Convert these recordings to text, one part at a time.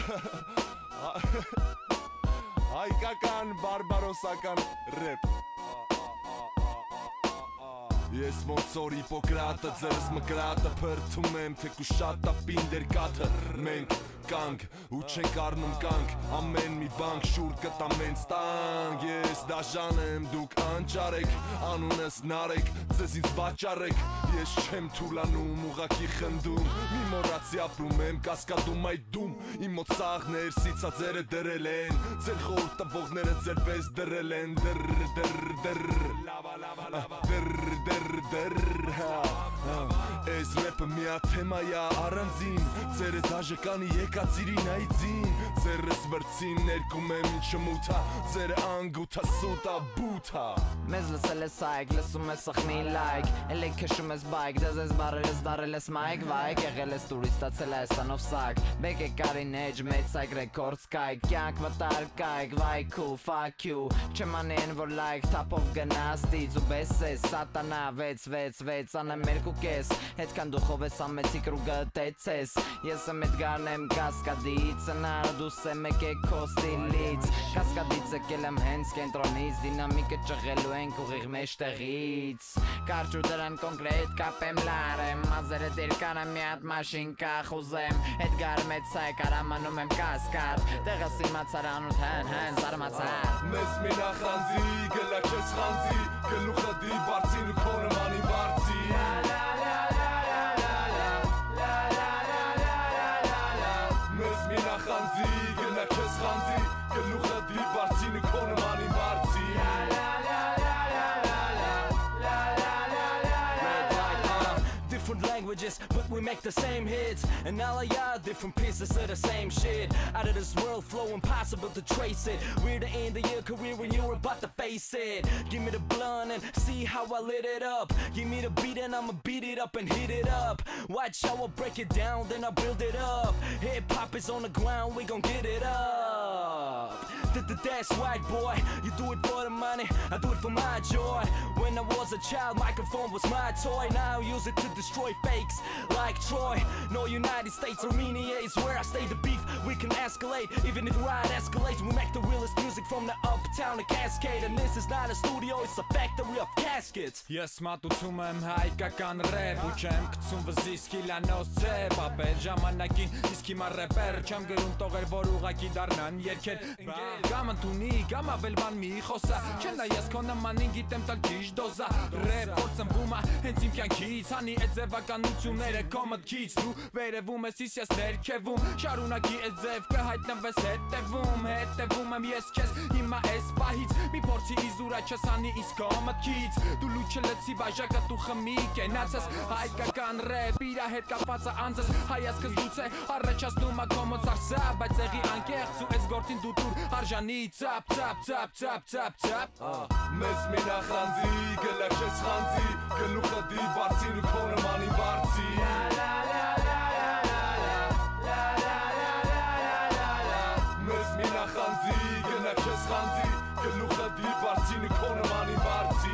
Հայկական բարբարոսական ռեփ Ես ոնց որ Հիպոկրատը ձերս մկրատը փրթում եմ թեկուզ շատ ա պինդեր կաթը Մենք կանք ու չենք առնում կանք ամեն մի բանք շուր կտամ մենց տանք Ես դաժան եմ դուք անճարեք անունս նարեք ձեզ ինձ վաճառեք Ես չեմ թուլանում ուղակի խնդում մի մորացի ապրում եմ կասկադում այդ դում Իմ մոտ սաղներ սիցածերը դրել են ձեր խոր տվողները ձեր պես դրել են Ես ռեպը միա թեմայա առանձին Ձերը դաժը կանի եկածիրին այծին Ձերս վրցին ներկում եմ ինչը մութա Ձերը անգութա սուտա բութա Մեզ լսել ես այգ, լսում ես սխմի լայք Էլ եք քշում ես բայք, դեզ ես բարել ես դարել ես մայք Վայք, եղել ես տուրիստացել այս անով սակ Բեք է կարին էջ, մեծ այգ ռեկորդ սկայք Կյանք մտար կայք, վայքու, fuck you Չեմ անեն որ լայք, թապով գնաս դիծ ու բես ես Սատանա, վեց, անեմ երկու կես Հետքան դուխով ես ամեցիկ ռուգը տեցես Ես եմ էդգարն եմ կասկադից Նար դուս եմ եկեք քո ստիլից Կասկադից եկել եմ հենց կենտրոնից Դինամիկը ճղելու ենք ուղիղ մեջտեղից Կարճ ու դրան կոնկրետ կապեմ լարեմ Մազերը դիրկանը մի հատ մաշին կախուզեմ Էդգար մեծ սայք արամանում եմ կասկար Տեղը սիմացար անուտ հեն զարմացար Մեզ մի նախանձի, գլա քեզ խանձի Գլուխը դի բարձին ու քոնը մանի բարձի Մեզ մի նախանձի, գլա քեզ խանձի Գլուխը դի բարձին ու քոնը մանի բարձի Different languages, but we make the same hits And all of y'all different pieces of the same shit Out of this world flow, impossible to trace it We're the end of your career when you're about to face it Give me the blunt and see how I lit it up Give me the beat and I'ma beat it up and hit it up Watch how I break it down, then I build it up Hip-hop is on the ground, we gon' get it up That's right boy, you do it for the money, I do it for my joy When I was a child, microphone was my toy Now I use it to destroy fakes like Troy No United States, Armenia is where I stay The beef, we can escalate, even if the ride escalates We make the realest music from the uptown to Cascade And this is not a studio, it's a factory of caskets Ես մատուցում եմ հայկական ռեպ Ու չեմ կցում վզիս քիլանոց ծեպ Ապել ժամանակին իսկ հիմա ռեպեր Չեմ գրում տողեր, որ ուղակի դառնան երկեր Կամ ընդունի, կամ ավել բան մի խոսա Չեն դա ես քո նմանին գիտեմ տալ ճիշտ դոզա Ռեպ գործնվում ա հենց իմ կյանքից Հանի այդ ձևականությունները քո մտքից Դու վերևում ես, իսկ ես ներքևում Շարունակի այդ ձև կհայտնվես Հետևում եմ ես քեզ հիմա այս պահից Մի փորձի իզուրա չես հանի իսկ քո մտքից Դու լուչը լցի բաժակը դու խմի կենացես Հայկական ռեպ իրա հետ կապվածը անձես Հայացքս դուց է առաջացնում ա քո մոծարսա Բայց եղի անկեղծ ու այս գործին դու դուր արժանի ծապ Մեզ մի նախանձի, գլա քեզ խանձի Գլուխը դի բարձին ու քոնը մանի բարձի Մեզ մի նախանձի, գլա քեզ խանձի Գլուխը դի բարձին ու քոնը մանի բարձի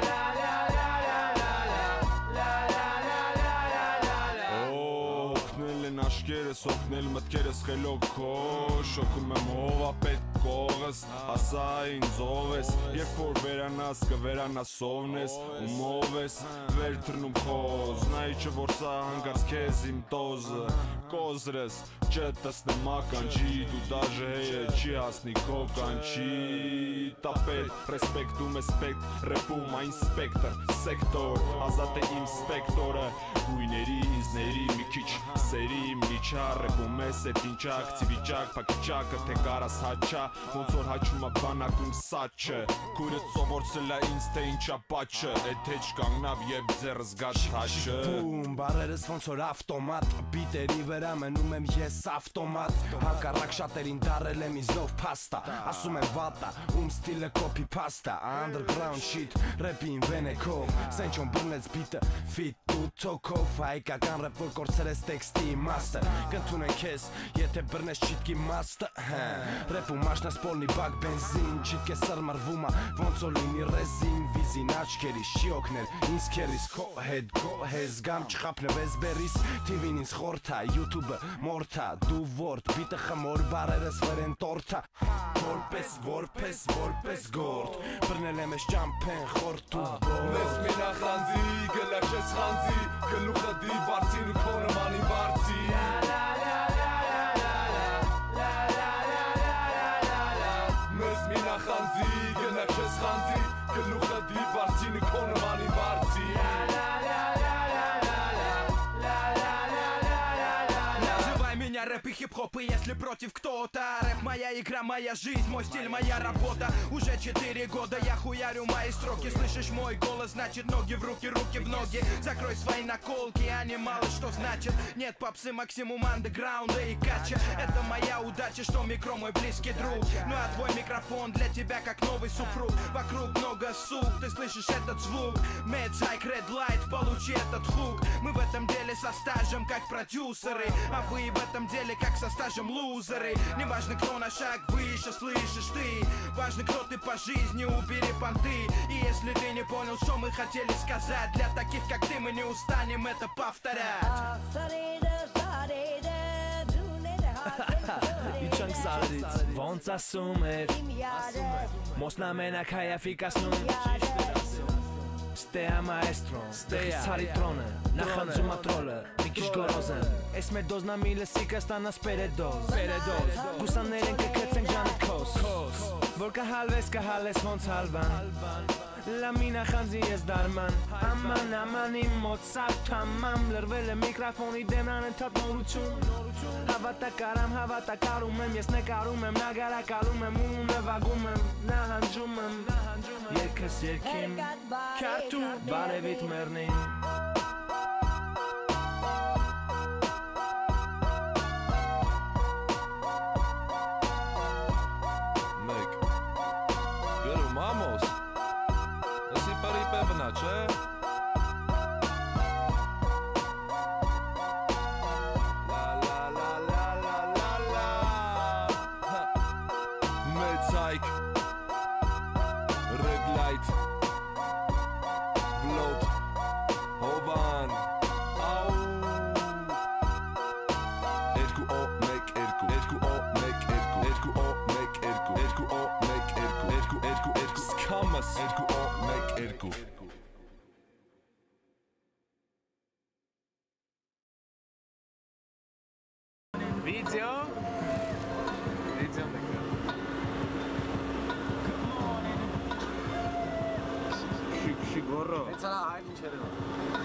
Օգնել են աշկերս, օգնել մտքերս խելոք քո Շոքում եմ հովապետ կողս, հասա ինձ ով ես Երբ որ վերանաս կվերանաս ովնես ու մով ես Վեր թրնում խոզ, նայի չէ որ սա հանգած քեզ իմ տոզը Կոզրես, չտսնեմ ականջի Դու դաժը հեյը չի հասնի քո կանչի Տապետ, ռեսպեկտում է սպեկտ, ռեպում այն սպեկտր Սեկտոր, ազատ է իմ սպեկտորը Գույների, ինձների, մի քիչ սերի միջար Ռեպում ես էտ ինչակ, ծիվիճակ, պակիճակը թե կարաս հաչա Ոնց որ հաչում ա բանակում սաչը Կույրըց սովորցել ա ինձ թե ինչա պաչը Էտ հեչ կանգնավ և ձերս գաչ թաշը Բում, բարերս ոնց որ ավտոմատ Բիտերի վրա մնում եմ ես ավտոմատ Հակառակ շատերին դարել եմ իզնով պաստա Ասում եմ վատա, ում ստիլը կոպի պաստա Underground shit, ռեպին վենեքով Սենչոն բռնեց բիտը, fit ու թոքով հայկական ռեփ որ կորցրել ես տեքստի իմաստը կընդունեն քեզ եթե բռնես չիտկի մաստը ռեփում մաշնաս պոլնի բակ բենզին չիտկես սրմռվում ոնց որ լինի ռեզին վիզին աչքերի չի օգնել ինձ քերիս քո հետ գոհես գամ չխափնվես բերիս TV-ն ինձ խորթա YouTube-ը մորթա դու ворդ բիտը խմոր բարերս վրեն տորթա որպես գործ բռնել եմ ես ճամփեն խորթ ու մեզ մի նախանձի գլակ չես խանձի գլուխը դի բարձին ու քոնը մանին բարձի մեզ մի նախանձի գլակ չես խանձի գլուխը դի բարձին ու քոնը մանին բարձի Рэп и хип-хоп, и если против кто-то рэп моя игра, моя жизнь, мой стиль, моя работа. Уже 4 года я хуярю мои строки. Слышишь мой голос, значит ноги в руки, руки в ноги. Закрой свои наколки, они мало что значат. Нет попсы, максимум андеграунда и кача. Это моя удача, что микро мой близкий друг. Ну а твой микрофон для тебя как новый супруг. Вокруг много сук, ты слышишь этот звук. Mad Psych, Red Light, получи этот хук. Мы в этом деле со стажем, как продюсеры. А вы в этом деле как со стажем лузеры. Не важно, кто на шаг выше, слышишь ты. Важно, кто ты по жизни, убери понты. И если ты не понял, что мы хотели сказать, для таких, как ты, мы не устанем это повторять. Իչանք սարդից ոնց ասում էր Մոսնա մենակ հայաֆիկասնում Ստեա մայստրոն, ստեա Սարի տրոնը, նախանձում ատրոլը Մի քիչ գորոզ եմ Ես մեր դոզնա միլը սիկը ստանաս պերեդոզ Գուսաններ են կկեցենք ժանը քոս Որ կհալես ոնց հալվան Լամինա խանձի ես դարման Աման իմ մոտ սարդ թամամ Լրվել է միկրոֆոնի դեմրան ընդհատ նորություն Հավատակարում եմ ես նկարում եմ Նագարակալում եմ ու նվագում եմ Նահանջում եմ Երկս երկիմ Քարտու բարևիտ մերնին Մեկ Գրում ամոս Եսի պարի պևնա չէ Red light Vlod Hovan Au Erku o mek erku Erku o mek erku Erku o mek erku Erku o mek erku Erku Skamas Erku o mek erku Video Gorro. It's a high